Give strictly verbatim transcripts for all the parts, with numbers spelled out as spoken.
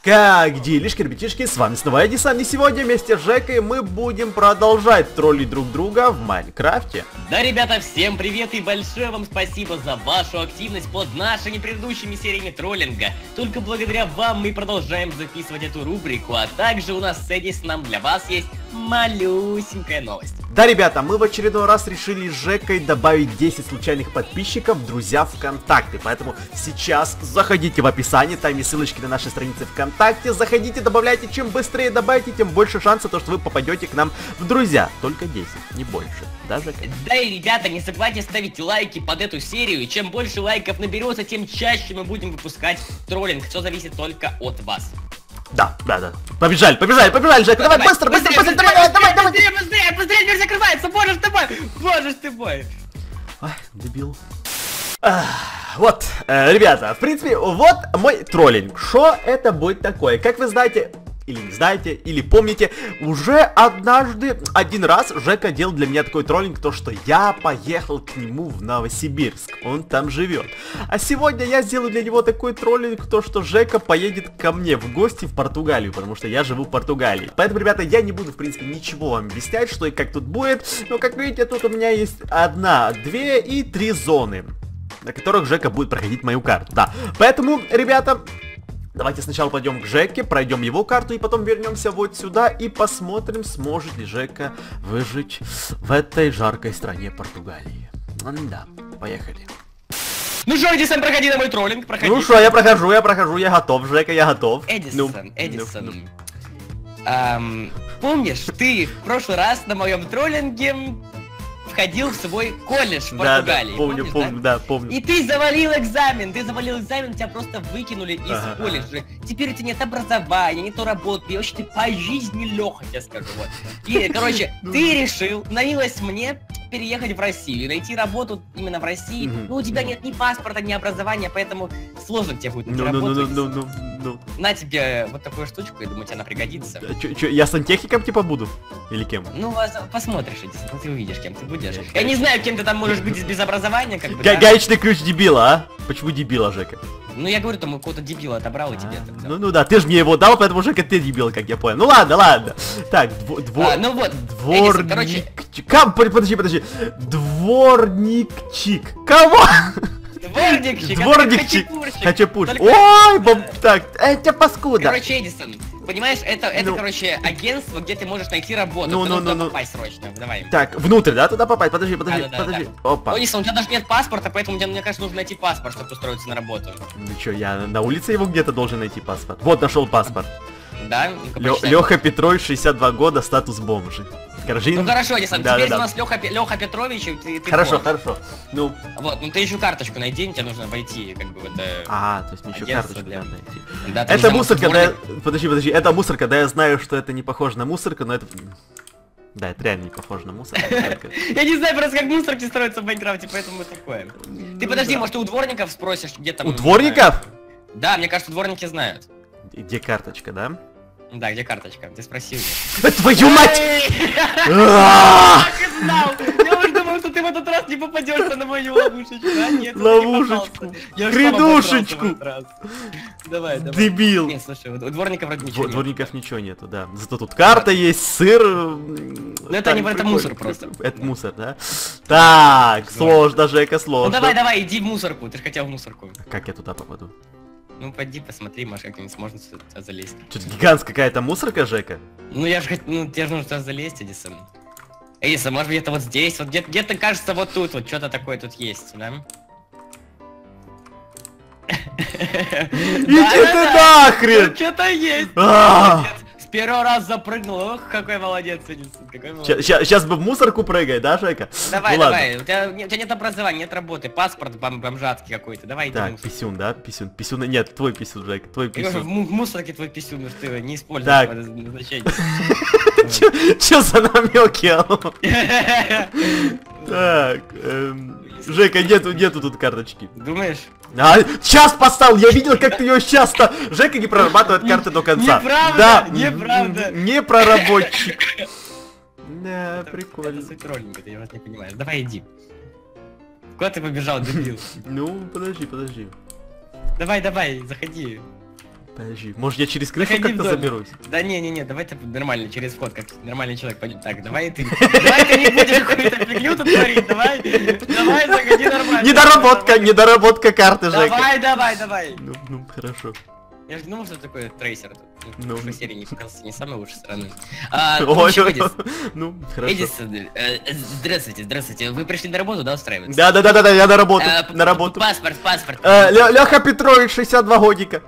Как делишки, ребятишки, с вами снова Эдисон, и сегодня вместе с Жекой мы будем продолжать троллить друг друга в Майнкрафте. Да, ребята, всем привет и большое вам спасибо за вашу активность под нашими предыдущими сериями троллинга. Только благодаря вам мы продолжаем записывать эту рубрику, а также у нас с Эдисоном для вас есть малюсенькая новость. Да, ребята, мы в очередной раз решили с Жекой добавить десять случайных подписчиков в друзья ВКонтакте, поэтому сейчас заходите в описание, там есть ссылочки на наши страницы ВКонтакте, заходите, добавляйте, чем быстрее добавите, тем больше шансов, то, что вы попадете к нам в друзья, только десять, не больше, да, Жека? Да и, ребята, не забывайте ставить лайки под эту серию, и чем больше лайков наберется, тем чаще мы будем выпускать троллинг, все зависит только от вас. Да, да, да. Побежали, побежали, побежали, Жека, давай, давай, быстро, быстро, быстро, давай, давай, давай, давай. Быстрее, быстрее, быстрее, дверь закрывается, боже ж ты мой, боже ж ты мой. Ай, дебил. А, вот, э, ребята, в принципе, вот мой троллинг. Что это будет такое? Как вы знаете, или не знаете, или помните, уже однажды, один раз Жека делал для меня такой троллинг, то что я поехал к нему в Новосибирск, он там живет. А сегодня я сделаю для него такой троллинг, то что Жека поедет ко мне в гости в Португалию, потому что я живу в Португалии. Поэтому, ребята, я не буду, в принципе, ничего вам объяснять, что и как тут будет, но, как видите, тут у меня есть одна, две и три зоны, на которых Жека будет проходить мою карту, да. Поэтому, ребята, давайте сначала пойдем к Жеке, пройдем его карту и потом вернемся вот сюда и посмотрим, сможет ли Жека выжить в этой жаркой стране Португалии. Да, поехали. Ну что, Эдисон, проходи на мой троллинг, проходи. Ну что, я прохожу, я прохожу, я готов, Жека, я готов. Эдисон, ну, Эдисон. Ну, ну. Эм, помнишь, ты в прошлый раз на моем троллинге входил в свой колледж в Португалии. Да, да, помню, помнишь, помню, да? да, помню. И ты завалил экзамен, ты завалил экзамен, тебя просто выкинули из Ага, колледжа. Теперь у тебя нет образования, нет работы, и вообще ты по жизни лёха, я скажу, вот. И, короче, ты решил, на милость мне, переехать в Россию, найти работу именно в России. Мгм. Ну, у тебя нет ни паспорта, ни образования, поэтому сложно тебе будет найти Ну, ну, ну, работу. ну, ну, ну, На тебе вот такую штучку, я думаю, тебе она пригодится. ну. Чё, чё, я сантехником типа буду? Или кем? Ну, воз- посмотришь, Эдисон, ну, ты увидишь, кем ты будешь. Я, Я не знаю, кем ты там можешь быть без образования, как бы, Га- да? Гаечный ключ дебила, а? Почему дебила, Жека? Ну, я говорю, там у какого-то дебила отобрал и тебе. А, тогда. Ну, ну да, ты же мне его дал, поэтому Жека, ты дебил, как я понял. Ну ладно, ладно. Так, дво, дво, А, ну вот, дворник... Эдисон, короче- Кам, подожди, подожди. Дворникчик. Кого? Дворникчик, Дворникчик. хачапурщик. Хачапурщик. Только- Ой, бом... так, это паскуда. Короче, Эдисон, понимаешь, это, это, Ну. короче, агентство, где ты можешь найти работу. Ну, Ты ну, должен ну, туда ну. попасть срочно, давай. Так, внутрь, да, туда попасть? Подожди, подожди, Да, да, да, подожди. да. Опа. Эдисон, у тебя даже нет паспорта, поэтому тебе, мне кажется, нужно найти паспорт, чтобы устроиться на работу. Ну чё, я на улице его где-то должен найти паспорт. Вот, нашел паспорт. Да? Ну-ка, Лё- почитай. Лёха Петрович, шестьдесят два года, статус бомжи. Скажи. Ну хорошо, Эдисон, Да, теперь да, у да. нас Леха, Леха Петрович, и ты, ты Хорошо, бомж. хорошо. Ну, Вот, ну ты еще карточку найди, тебе нужно войти, как бы, в это... а, то есть мне еще агентство карточку для- надо найти. Да, ты Это уже мусорка, да, я... дворник. подожди, подожди, это мусорка, да, я знаю, что это не похоже на мусорку, но это... Да, это реально не похоже на мусорку. только- Я не знаю просто, как мусорки строятся в Майнкрафте, поэтому такое. Ты подожди, может ты у дворников спросишь, где там... У не дворников? знаю. Да, мне кажется, дворники знают. Где карточка, да? Да, где карточка? Ты спросил. Э, Твою мать! Эй! А! Так и знал! Я уже думал, что ты в этот раз не попадешься на мою ловушечку, а нет, ты не Ловушечку. попался. Я уж сам Грядушечку. обосрался в этот раз. Давай, давай. Дебил! Нет, слушай, у дворника вроде ничего Дво- нет. Дворников ничего нету, да. Зато тут карта есть, сыр. Ну это не- это мусор просто. Это мусор, да? Так, Сложно. сложно, Жека, Ну сложно. давай, давай, иди в мусорку, ты же хотел в мусорку. Как я туда попаду? Ну пойди посмотри, может как-нибудь можно сюда залезть. Что-то гигантская какая-то мусорка, Жека? Ну я же хот- ну тебе же нужно туда залезть, Эдисон. Эдисон, может где-то вот здесь, вот где-то, где-то кажется вот тут, вот что-то такое тут есть, да? Иди ты нахрен! Что-то есть! А! Молодец. С первого раза запрыгнул, ох, какой молодец, Эдисон, какой молодец. Сейчас бы в мусорку прыгай, да, Жека? Давай, Ну ладно. давай, у тебя, не- у тебя нет образования, нет работы, паспорт бом- бомжатский какой-то, давай иди в Так, мусор. писюн, да? Писюн. Писюн. Нет, твой писюн, Жека, твой Я говорю, в писюн. му- в мусорке твой писюн, ну что ты его не используешь Так. по назначению. Че за намеки, алло? Так, эм, Жека, нету, нету тут карточки. Думаешь? А, час поставил, я видел, как ты ее сейчас-то... Жека не прорабатывает карты до конца. Неправда, Да, неправда. м, Не проработчик. Да, Это прикольно. суть троллинга, ты вас не понимаешь. Давай иди. Куда ты побежал, дебил? Ну, подожди, подожди. Давай, давай, заходи. Подожди, может я через крышу Заходи в как-то дом. заберусь? Да не, не, не, давай ты нормально, через вход, как нормальный человек пойдет. Так, давай ты. Давай ты не будешь какую-то фигню тут творить, давай. Давай, заходи нормально. Недоработка, недоработка карты, Жека. Давай, давай, давай. Ну, ну, хорошо. Я же думал, что такое трейсер. Ну. В прошлой серии не показался не самой лучшей стороны. А, Ой, короче, Эдис, ну, хорошо. Эдисон, э, здравствуйте, здравствуйте. Вы пришли на работу, да, устраиваться? Да, да, да, да, да, я на работу, А, п- на п- работу. Паспорт, паспорт. Э, Лё- Лёха Петрович, шестьдесят два годика.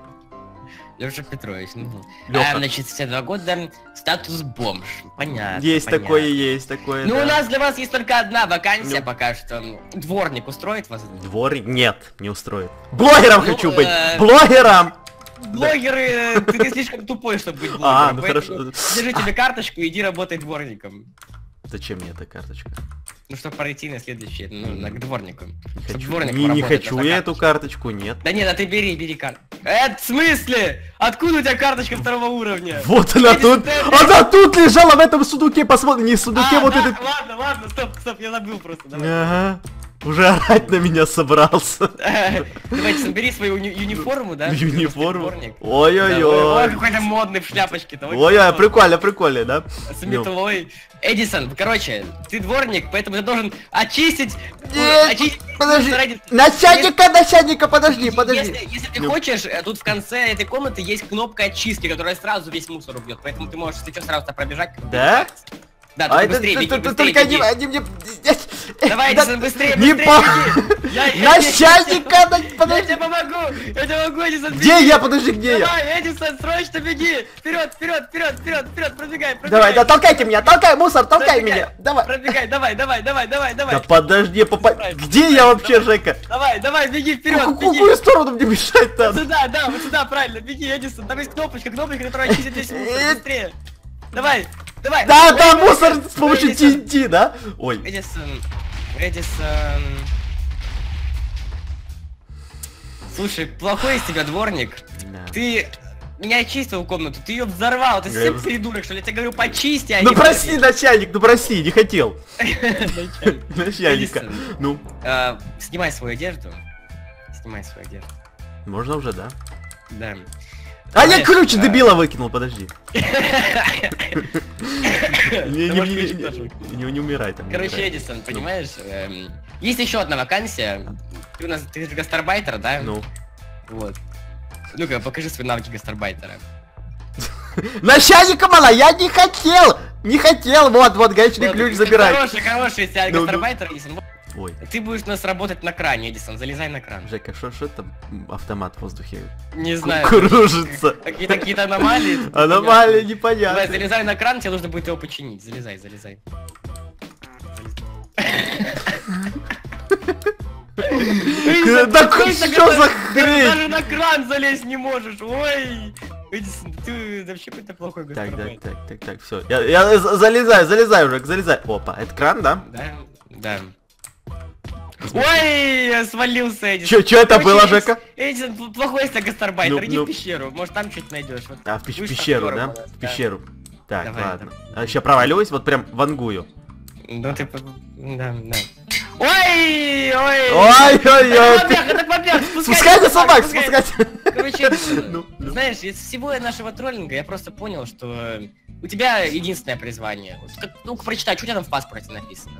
Леша Петрович. ну. Лёха. А, значит, шестьдесят два года, статус бомж. Понятно. Есть понятно. такое, есть такое, Ну, да. у нас для вас есть только одна вакансия Ну. пока что. Дворник устроит вас? Дворник? Нет, не устроит. Блогером Ну, хочу быть! э, Блогером! Блогеры, э, ты, ты слишком тупой, чтобы быть блогером. А, ну поэтому хорошо. Держи тебе карточку и иди работай дворником. Зачем мне эта карточка? Ну, чтобы пройти на следующее, ну, на, к дворнику. Не Чтоб хочу, дворником не, не работать, хочу это я карточка. эту карточку, нет. Да нет, а ты бери, бери карту. Э, в смысле? Откуда у тебя карточка второго уровня? Вот она Эдисон, тут, ты- она тут лежала в этом сундуке, посмотри, не в сундуке, А, вот да, этот... ладно, ладно, стоп, стоп, я забыл просто, давай. Ага, уже орать на меня собрался. Давайте, собери свою уни- униформу, да? Униформу. Дворник. Да, Ой, Ой-ой-ой. какой-то модный в шляпочке-то. ой, Ой-ой, какой прикольно, прикольно, да? С метлой. Эдисон, короче, ты дворник, поэтому ты должен очистить... Нет, очистить подожди. ради- Начальника, начальника, подожди, Если- подожди. Если, если ты Ну. хочешь, э, тут в конце этой комнаты есть кнопка очистки, которая сразу весь мусор убьет, поэтому ты можешь, если что, сразу пробежать. как Да? Да, А только это быстрее, т- беги, т- быстрее, только беги. они, они мне... Давай, Да, Эдисон, быстрее, не быстрее, по- беги. Я- я- Начальника, на- Я подожди. тебе помогу! Я тебе помогу, Эдисон, Где беги. я, подожди, где я? Давай, Эдисон, срочно беги! Вперед, вперед, вперед, вперед, вперед, пробегай, пробегай! Давай, да, толкайте меня, толкай, мусор, толкай Пробегай, меня. Давай. Пробегай, давай, давай, давай, давай, давай! Да подожди, попа... Правильно, Где я правильно, вообще, Жека? Давай, давай, беги вперед, В беги! какую сторону мне мешать Вот надо? сюда, да, вот сюда, правильно, беги, Эдисон, там есть кнопочка, кнопочка, которая очистит весь мусор, быстрее! Давай, давай! Да, Ой, да, ой, мусор ой, с помощью Эдисон, ти эн ти, да? Ой. Эдисон, Эдисон... Слушай, плохой из тебя дворник. Да. Ты не очистил комнату, ты ее взорвал, ты Я совсем вз- придурок, что ли? Я тебе говорю, почисти, а Ну не прости, начальник, ну прости, не хотел. взорви. Начальника. Эдисон, Ну, а, Снимай свою одежду. Снимай свою одежду. можно уже, да? Да. А я Знаешь, ключ а- дебила выкинул, подожди. Ты Не, не, можешь не, ключ не, тоже. не, не умирай там. не Короче, умирай. Эдисон, понимаешь, эм, есть еще одна вакансия. Ты у нас, ты же гастарбайтер, да? Ну. Вот. Ну-ка, покажи свои навыки гастарбайтера. Начальника мало, я не хотел! Не хотел, вот, вот, гаечный Вот, ключ ты забирай. Хороший, хороший из тебя Ну, ну. гастарбайтер, Эдисон. Вот. Ой, Ты будешь у нас работать на кране, Эдисон, залезай на кран. Жека, что что там м, автомат в воздухе Не ку- знаю. кружится? Какие-то какие-то аномалии. тут Аномалия непонятно. Давай, непонятная. залезай на кран, тебе нужно будет его починить. Залезай, залезай. Эдисон, Да какой что ты за даже- хрень? Даже на кран залезть не можешь, ой! Эдисон, ты вообще какой-то плохой Так, так, гастарбайтер. так, так, так, все. Я, я за- залезаю, залезаю уже, залезай. Опа, это кран, да? Да, да. Ой, я свалился, Эдисон. Чё, чё это Короче, было, Эдис- Жека? Эдисон, пл- плохой из тебя гастарбайтер, Ну, иди ну. в пещеру, может там что-то найдешь. Вот. А, в пещ- Будешь пещеру, шахтером, да? да. В пещеру. Так, Давай, ладно. А еще провалюсь, вот прям вангую. Ну ты... по- Да, да. Ой, ой! Ой-ой-ой! Это побег, это побег! Спускай на собак, спускай. спускай! Короче, Эдисон, Ну, ну. знаешь, из всего нашего троллинга я просто понял, что э, у тебя единственное призвание. Вот как- Ну-ка прочитай, что у тебя там в паспорте написано?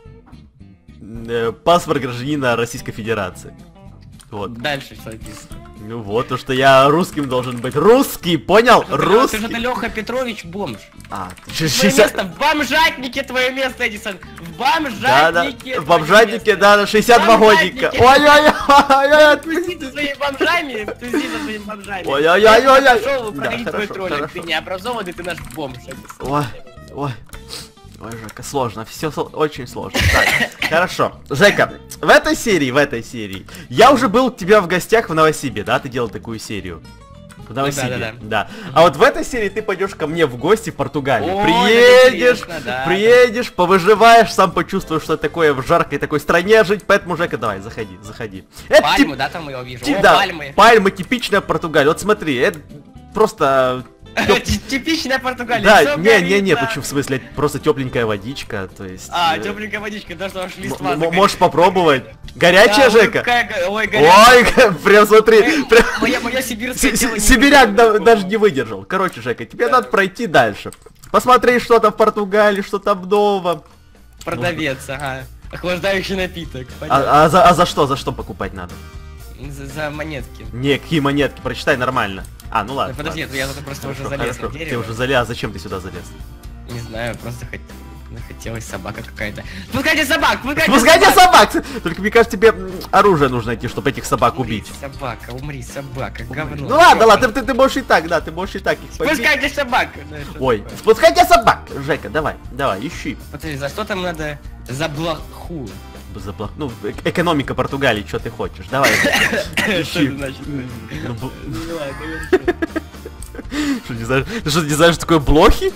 Э, Паспорт гражданина Российской Федерации. Вот. Дальше что написано? Ну вот, то что я русским должен быть. Русский, понял? Что ты- Русский. Ты же Леха Петрович бомж. А, ты Твое шестьдесят... место в бомжатнике, твое место, Эдисон. В бомжатнике. Да, да, твое в бомжатнике, место. да, на шестьдесят два Бомжатнике. годика. Ой-ой-ой, Тусни со своими бомжами, тусни со своими бомжами. Ой-ой-ой-ой-ой. Пошел Да, проходить твой хорошо, троллинг. хорошо. Ты необразованный, ты наш бомж. Эдисон. Ой, ой. Ой, Жека, сложно, все очень сложно. Так, хорошо. Жека, в этой серии, в этой серии, я уже был у тебя в гостях в Новосибе, да? Ты делал такую серию. В Новосибе, да, да, да. А вот в этой серии ты пойдешь ко мне в гости в Португалию. О, Приедешь, это интересно, да, приедешь, повыживаешь, сам почувствуешь, что такое в жаркой такой стране жить. Поэтому, Жека, давай, заходи, заходи. Это Пальму, тип- да, там я увижу? тип- О, да, пальмы. пальмы, типичная Португалия. Вот смотри, это просто Типичная Португалия. Да, не-не-не, почему, в смысле, просто тепленькая водичка, то есть... А, э, тепленькая водичка, да что аж м- листва м- загорит. Можешь попробовать. Горячая, Да, ой, Жека? какая- Ой, горячая. Ой, прям смотри. прям- Моя, моя сибирская С- тело не с- Сибиряк да- выдержит даже такого. не выдержал. Короче, Жека, тебе Да. надо пройти дальше. Посмотри, что там в Португалии, что там нового. Продавец, ага. Охлаждающий напиток. понятно. А, а за, а за что, за что покупать надо? За, за монетки. Не, какие монетки, прочитай нормально. А, ну ладно. Да подожди, ладно. я тут просто уже Хорошо, залез хорошо. на Ты дерево. уже залез, а зачем ты сюда залез? Не знаю, просто хот... хотелось собака какая-то. Пускайте собак, пускайте Пускайте собак! собак! Только мне кажется, тебе м, оружие нужно найти, чтобы этих собак Умри, убить. собака, умри, собака, говно. Ну ладно, ладно, ты, ты можешь и так, да, ты можешь и так их побить. Пускайте собак! Да, что Ой, такое? спускайте собак! Жека, давай, давай, ищи. Подожди, за что там надо? За блоху. Заплах... Ну, э- экономика Португалии, что ты хочешь? Давай. Что Ищи. это значит? Ну, бл- Ну ладно, хорошо. Что, не знаешь, ты что, не знаешь, что такое блохи?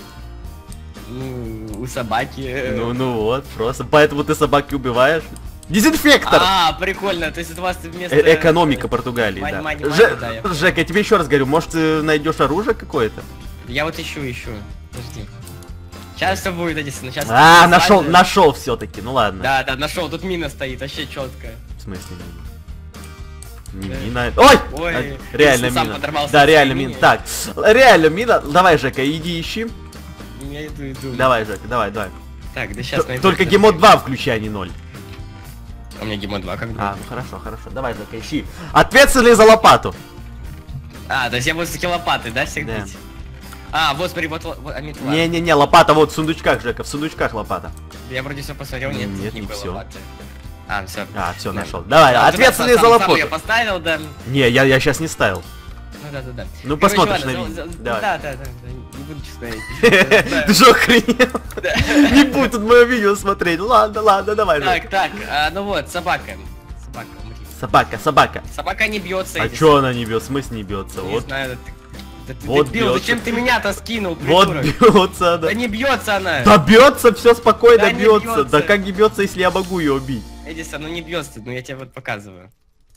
Ну, у собаки... Ну, ну вот, просто. Поэтому ты собаки убиваешь. Дезинфектор! А, прикольно, то есть у вас вместо... Э- Экономика Португалии, Мань- да. мань- мань, Же- да, я- Жека, я тебе еще раз говорю, может ты найдешь оружие какое-то? Я вот ищу, ищу. Подожди. Сейчас все будет, Эдисон, сейчас... А, нашел, нашел все-таки, ну ладно. Да, да, нашел, тут мина стоит, вообще четко. В смысле мина? Да. Не мина. Ой! Ой, А, реально ты сам мина. подорвался Да, на реально своей мина. мине. Так, реально мина. Давай, Жека, иди ищи. Я иду, иду. Давай, Жека, давай, давай. Так, да сейчас Т- Только гемод два включай, а не ноль. У меня гемод два, как бы. А, ну хорошо, хорошо. Давай, Жека, ищи. Ответственный за лопату. А, то есть я буду с таки лопаты, да, всех Да. бить? А, вот смотри, вот, вот, а, метла. Не-не-не, лопата вот в сундучках, Жека, в сундучках лопата. Я вроде все посмотрел, нет, Нет, не никакой всё. лопаты. А, все. А, все, нашел. Давай, ответственный за Я лопату. поставил, да. Не, я, я сейчас не ставил. Ну да, да, да. Ну, Короче, посмотришь ладно, на за- видео. за- Давай. Да, да, да, да, не буду честно. Ты что, охренел? Не будь тут мое видео смотреть. Ладно, ладно, давай, Так, Жека. так, а, ну вот, собака. Собака, умри. Собака, собака. Собака не бьется. А Эдисон. чё она не бьет? В смысле не бьется? Не Вот, знаю, да ты, да ты Вот дебил, бьётся. зачем ты меня-то скинул, вот придурок? бьется она. Да не бьется она. Да бьется, все спокойно Да не бьется. бьётся. Да как не бьется, если я могу ее убить? Эдисон, ну не бьется, ну я тебе вот показываю.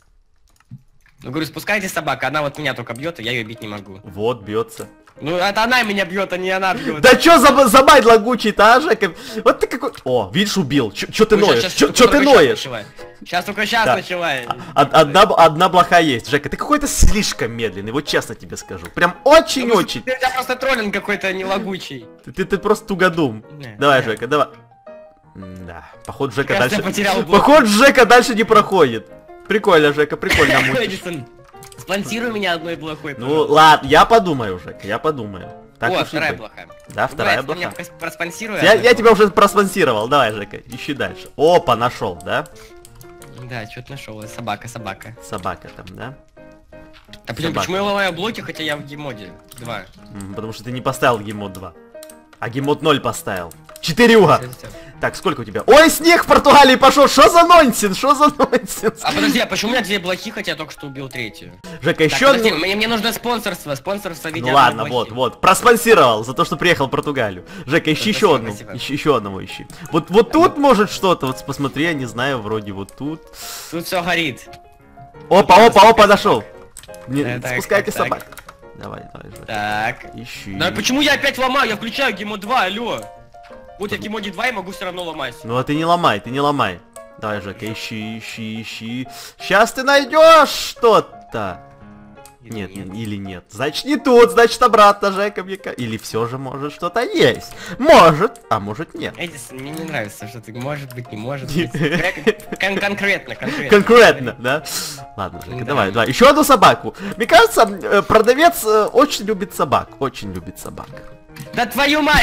Ну говорю, спускайте собака, она вот меня только бьет, а я ее бить не могу. Вот бьется. Ну это она меня бьет, а не она бьет. Да чё за, за бай лагучий-то, а, Жека? Вот ты какой... О, видишь, убил. Чё, чё ты ноешь? Чё, чё ты ноешь? Сейчас только сейчас Да. начала. А- Одна, одна блоха есть. Жека, ты какой-то слишком медленный, вот честно тебе скажу. Прям очень-очень. У тебя просто троллинг какой-то не лагучий. Ты, ты, ты просто тугодум. Не, Давай, не. Жека, давай. Да, походу Жека Кажется, дальше... я потерял блок. Походу Жека дальше не проходит. Прикольно, Жека, прикольно мутишь. Эдисон, спонсируй меня одной блохой. Ну ладно, я подумаю, Жека, я подумаю. Так О, уж и вторая быть. блоха. Да, вторая Бывает, ты меня блоха. прос- проспонсируй. Я, одну я блоху. тебя уже проспонсировал, давай, Жека, ищи дальше. Опа, нашел, да? Да, что-то нашел. Собака, собака. Собака там, да? А блин, Собака. почему я ломаю блоки, хотя я в геймоде? Два. М, Потому что ты не поставил гемод два. А гемод ноль поставил. Четырюга! Так, сколько у тебя? Ой, снег в Португалии пошел! Что за нонсенс? Что за нонсенс? А подожди, а почему у меня две блохи, хотя я только что убил третью? Жека, Так, еще... подожди, ну- мне, мне нужно спонсорство, спонсорство в виде Ну ладно, одной вот, блохи. вот, проспонсировал за то, что приехал в Португалию. Жека, ищи Спасибо, еще одну, спасибо. ищи еще одного ищи. Вот, вот тут может что-то, вот посмотри, я не знаю, вроде вот тут. Тут все горит. Опа, надо опа, опа, спускать нашел. Не, Э, так, спускайте так, собак. Давай, давай, Жека. Так. Ищи. Да почему я опять ломаю? Я включаю гемод два, алло. Вот я в гемоде два и могу все равно ломать. Ну а ты не ломай, ты не ломай. Давай, Жека, ищи, ищи, ищи. Сейчас ты найдешь что-то. Или Нет, нет? или нет. Значит не тут, значит обратно, Жека, мне ка- или все же может что-то есть. Может, а может нет. Эдисон, мне не нравится, что ты может быть, не может быть. Кон- конкретно, конкретно. Конкретно, да? Ладно, Жека, Да. давай, давай. Еще одну собаку. Мне кажется, э, продавец э, очень любит собак. Очень любит собак. Да твою мать!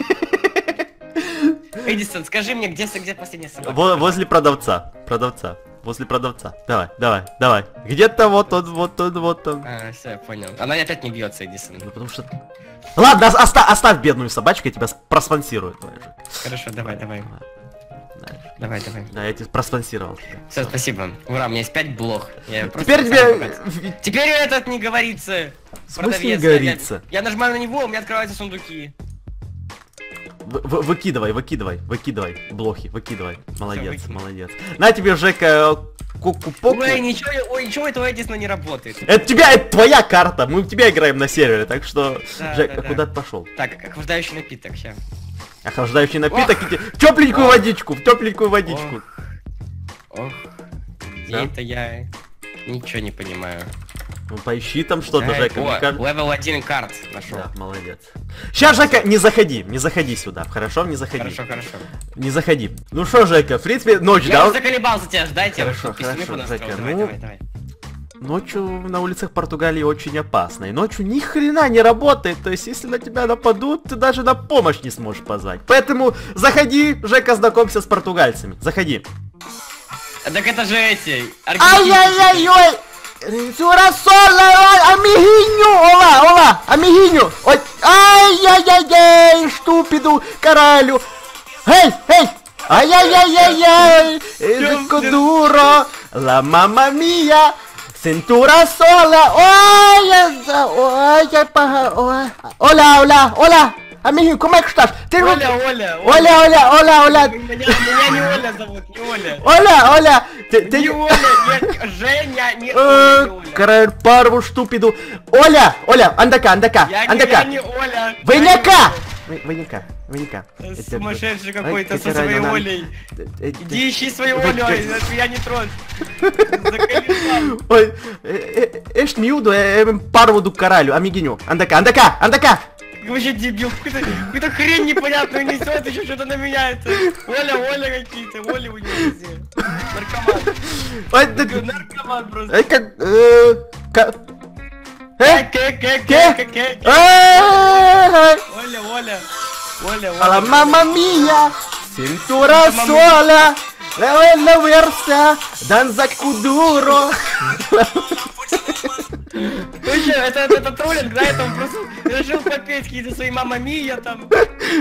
Эдисон, скажи мне, где, где последняя собака? Во- возле продавца. Продавца. Возле продавца. Давай, давай, давай. Где-то вот он, вот он, вот он. А, все, я понял. Она опять не бьется, Эдисон. Ну потому что... Ладно, ос- оста- оставь бедную собачку, я тебя с- проспонсирую. Давай, Жека. Хорошо, давай, давай. Дальше. Давай, давай. Да, я тебя проспонсировал. тебя. Все, спасибо. Ура, у меня есть пять блох. Я просто Теперь сам тебе... показываю. Теперь этот не говорится. В смысле не Продавец. говорится? Я, я нажимаю на него, у меня открываются сундуки. В- в- выкидывай, выкидывай, выкидывай. Блохи, выкидывай. Молодец, выкинул. молодец. На тебе, Жека, Ку-ку-поку. Ой, ничего, ой, ничего этого Эдисона не работает. Это тебя, это твоя карта, мы у тебя играем на сервере, так что... Да, Жека, да, да. куда ты пошел? Так, охлаждающий напиток, сейчас. Охлаждающий напиток, иди... в тепленькую Ох. водичку, в тепленькую водичку. Ох, где Да? это я? Ничего не понимаю. Ну поищи там что-то, Эй, Жека, мне о, кажется... левел один карт нашел. Да, молодец. Сейчас, Жека, не заходи, не заходи сюда, хорошо? Не заходи. Хорошо, хорошо. Не заходи. Ну что, Жека, в принципе, ночь, Я да? уже заколебался тебя ждать, я Хорошо, вот письмы хорошо, понастроил. Жека, Давай, ну, давай, давай. Ночью на улицах Португалии очень опасно. И ночью ни хрена не работает. То есть, если на тебя нападут, ты даже на помощь не сможешь позвать. Поэтому заходи, Жека, знакомься с португальцами. Заходи. Так это же эти. Ай-яй-яй-ой! Сюрасола, ой, амигинho! Olá, olá, amiguinho! Ой, ай-яй-яй-яй, estúpido, caralho! Эй, эй! Ай-яй-яй-яй-яй! Языко дуро! La mamma mia! Cintura sola! Ой, ой, ой, пага, ой! Olá, olá, olá! Amiguinho, como é que estás? Ты não... Оля, Оля, Оля, Оля, Оля, Оля! Меня, меня не Оля зовут, не Оля. Оля, Оля! Ты, ты... Не Оля, нет, Женя, не Оля, Э, не Оля. Caralho, parvo estúpido! Olha, olha, anda cá, anda cá, Я anda не, cá! я не Оля. Vem я cá! не Оля. Vem, vem cá, vem cá. Ты Это- Сумасшедший Ай, какой-то со caralho, своей não- Олей. Э, э, Иди ищи свою Vai- Олю, vai- я не трожь. Заколебал. Oi, eh, eh, este miúdo é, é parvo do caralho, amiguinho. Anda cá, anda cá, anda cá! Вообще дебил, какую-то какую хрень непонятную несет, еще что-то на меня это. Оля, Оля какие-то, Оля у него везде. Наркоман. Ой, да- Такой наркоман просто. Эй, как... э, ка- Э? Ке, ке, ке, Ке? ке, ке, ке. Эй! Оля, Оля. Оля, Fala, Оля. mamma mia! Cintura sola! La versa! Danza kuduro! Вообще, это, это, это троллинг, да, это он просто решил попеть какие-то свои мама мия там.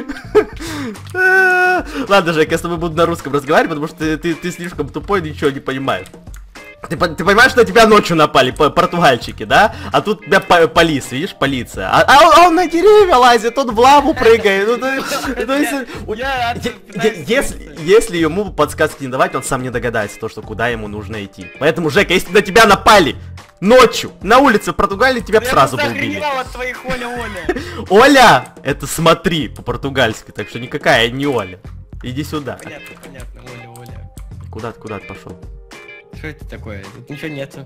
Ладно, Жек, я с тобой буду на русском разговаривать, потому что ты, ты, ты слишком тупой, ничего не понимаешь. Ты, по- ты понимаешь, что на тебя ночью напали, по- португальчики, да? А тут тебя по- полис, видишь, полиция. А, а он, а он на деревья лазит, он в лаву прыгает. Ну, то- то есть, у- Я е- пытаюсь е- если, если ему подсказки не давать, он сам не догадается, то, что куда ему нужно идти. Поэтому, Жека, если на тебя напали ночью на улице в Португалии, тебя бы Я сразу бы просто убили. охреневал от твоих Оля, Оля. Оля, это смотри по-португальски, так что никакая не Оля. Иди сюда. Понятно, понятно, Оля, Оля. Куда ты, куда ты пошел? Что это такое? Тут ничего нету.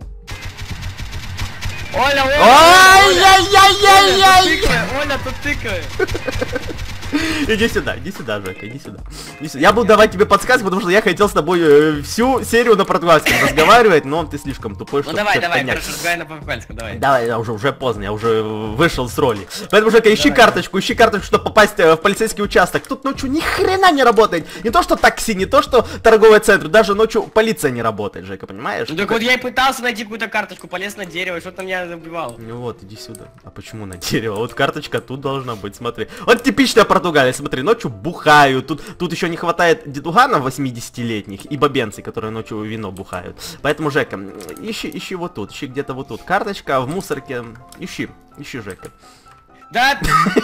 Оля, Оля! Ай-яй-яй-яй-яй! Оля, тут тыкает. Иди сюда, иди сюда, Жека, иди сюда. Иди сюда. Я буду давать тебе подсказки, потому что я хотел с тобой э, всю серию на португальском разговаривать, но ты слишком тупой, Ну чтобы давай, всё давай, понять. хорошо, разговаривай на португальском, давай. Давай, я уже, уже поздно, я уже вышел с роли. Поэтому, Жека, ищи Давай, карточку, ищи карточку, чтобы попасть э, в полицейский участок. Тут ночью ни хрена не работает. Не то, что такси, не то, что торговый центр, даже ночью полиция не работает, Жека, понимаешь? Ну так вот я и пытался найти какую-то карточку, полез на дерево, что-то меня забивало. Ну вот, иди сюда. А почему на дерево? Вот карточка тут должна быть, смотри. Вот типичная Португалия, смотри, ночью бухают. Тут, тут еще не хватает дедуганов восьмидесятилетних и бабенцы, которые ночью вино бухают. Поэтому, Жека, ищи, ищи вот тут, ищи где-то вот тут. Карточка в мусорке. Ищи, ищи, Жека. Да!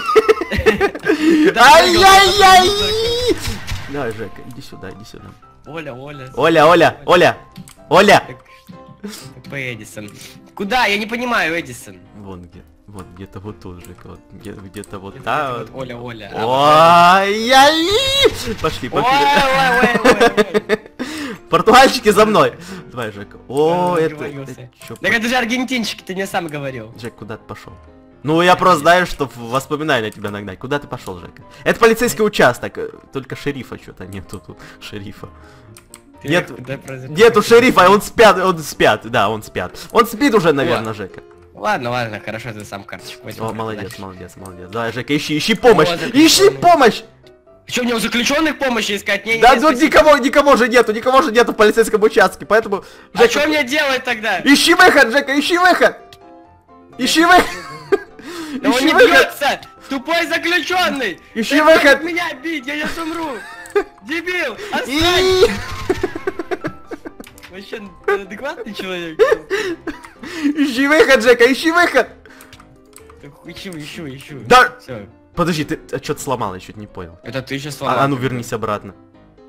Ай-яй-яй! Давай, Жека, иди сюда, иди сюда. Оля, Оля. Оля, Оля, Оля, Оля! По Эдисон. Куда? Я не понимаю, Эдисон. Вон где. Вот где-то вот тут, Жека, вот где- где-то вот Это там. вот Оля, Оля. А, Ой-яй! Пошли, вот- пошли. Ой, ой, ой, ой, ой. Португальчики за мной. Давай, Жека. О, Я это, договорился. это чё? Так это же аргентинчики, ты мне сам говорил. Жек, куда ты пошел? Ну, я просто знаю, что воспоминания тебя нагнать. Куда ты пошел, Жека? Это полицейский участок. э, Только шерифа что-то нету тут. Шерифа. Ты Нет, куда произошел? Нету шерифа, он спят, он спят. Да, он спят. Он спит уже, наверное, Жека. Ладно, ладно, хорошо, ты сам карточку возьму. О, молодец, молодец, молодец. Давай, Жека, ищи, ищи помощь. О, Ищи заключённый. помощь! Что, мне у заключенных помощи искать? Не, Да, не, ну спасибо. никого, никого же нету, никого же нету в полицейском участке, поэтому... А что мне делать тогда? Ищи выход, Жека, ищи выход! Ищи выход! Да он Ищи не выход! бьется! Тупой заключенный! Ищи Ты выход! хочешь меня бить, я сейчас умру! Дебил! Отстань! И- Вообще, ты адекватный человек? Ищи выход, Жека, ищи выход! Так, ищу, ищу, ищу. Да- Все. Подожди, ты что-то сломал, я чуть не понял. Это ты сейчас А, сломал. а ну вернись обратно.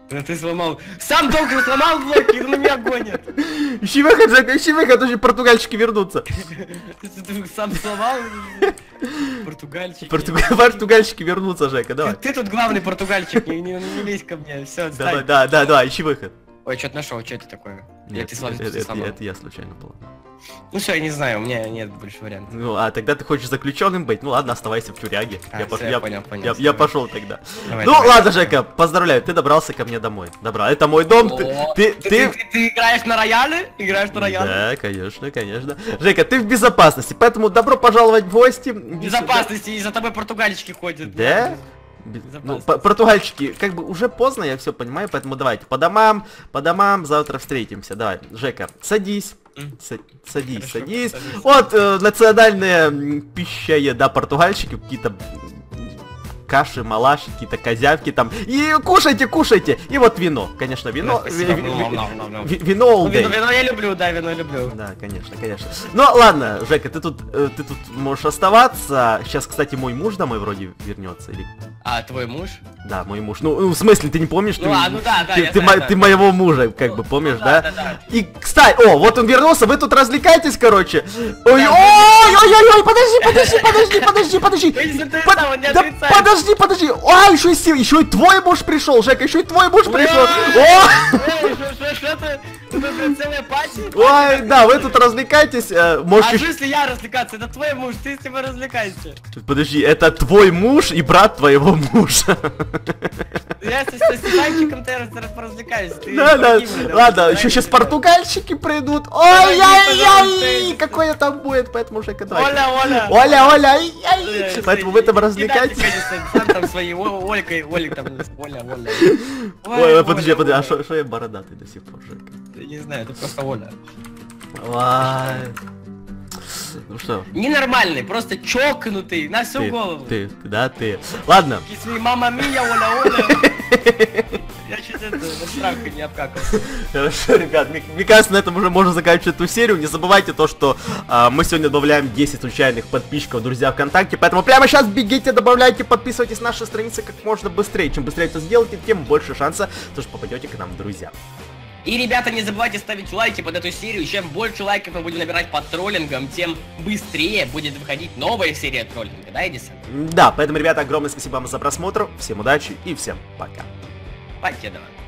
Ну ты сломал. Сам только сломал блоки, на меня гонят. Ищи выход, Жека, ищи выход, уже португальчики вернутся. Ты сам сломал? Португальчики. Португальчики вернутся, Жека, давай. Ты тут главный португальчик, не, не, не лезь ко мне, все, Давай, да, да, да, ищи выход. Ой, что-то нашел, что это такое? Нет, ты сломал, это, ты это, сломал. это я случайно был. Ну все, я не знаю, у меня нет больше вариантов. Ну, а тогда ты хочешь заключенным быть? Ну ладно, оставайся в тюряге. А, я, всё, пош... я я... понял, понял, я, всё, я давай. пошел тогда. Давай, ну давай, ладно, давай. Жека, поздравляю, ты добрался ко мне домой. Добра, это мой дом. Ты, О, ты, ты, ты... ты, ты- ты играешь на рояле? Играешь на рояле? Да, конечно, конечно. Жека, ты в безопасности, поэтому добро пожаловать в гости. В безопасности, и за тобой португальчики ходят. Да? Без- Ну, Безопасность. по- португальчики, как бы уже поздно, я все понимаю, поэтому давайте по домам, по домам, завтра встретимся. Давай, Жека, садись. М. Са- Садись, Хорошо, садись. садись. Вот э, национальная м, пища, еда португальщики, какие-то м, каши, малаши, какие-то козявки там. И кушайте, кушайте. И вот вино, конечно, вино. Да, ви- спасибо. ви- Ну, ви- ну, ну, ну. ви- Вино all Ну, вино, day. вино я люблю, да, вино я люблю. Да, конечно, конечно. Ну ладно, Жека, ты тут, э, ты тут можешь оставаться. Сейчас, кстати, мой муж домой вроде вернется. Или... А, твой муж? Да, мой муж. Ну, ну, в смысле, ты не помнишь? Ну, ты, а, ну да, да, ты, я ты, знаю, мо- да. ты моего мужа, как бы, помнишь, Ну да? да, да, да. И, кстати, о, вот он вернулся, вы тут развлекайтесь, короче. Ой, Да, ой, ой, ой, ой, подожди, подожди, подожди, подожди, подожди. Если ты Под- сам, он не да отрицает. подожди, подожди. А, еще и, си- еще и твой муж пришел, Жека, еще и твой муж пришел. О! Ой, что, что ты? Тут целая пати? Ой, да, вы тут развлекайтесь, э, А можете... что, если я развлекаться? Это твой муж, ты с ним развлекайся. Подожди, это твой муж и брат твоего мужа. Я с, с, с Иванчиком ты поразвлекаюсь. Ты Да, да, Ибрагимовна, давай, ладно, давай, еще сейчас давай. португальщики придут. Давай, Ой-ой-ой, пожалуйста. какое там будет, поэтому Жека, давай. Оля, Оля. Оля, Оля, ай, ай. Э, Поэтому э, вы там не развлекайтесь. кидайте, конечно, сам там свои О- Олькой, Олик там, Оля, Оля. Ой, Оля, подожди, Оля, подожди, а Оля. что я бородатый до сих пор, Жека? Я не знаю, это просто Оля. Ой. Ну что, Ненормальный, просто чокнутый, на всю ты, голову. ты, да, ты. Ладно, Если мама мия, Оля, Оля. Я чуть это, на травке не обкакал. хорошо, ребят, мне, мне кажется, на этом уже можно заканчивать эту серию. Не забывайте то, что а, мы сегодня добавляем десять случайных подписчиков, друзья, ВКонтакте. Поэтому прямо сейчас бегите, добавляйте, подписывайтесь на наши страницы как можно быстрее. Чем быстрее это сделаете, тем больше шанса, то, что попадете к нам в друзья. И, ребята, не забывайте ставить лайки под эту серию. Чем больше лайков мы будем набирать под троллингом, тем быстрее будет выходить новая серия троллинга, да, Эдисон? Да, поэтому, ребята, огромное спасибо вам за просмотр. Всем удачи и всем пока. Покедова.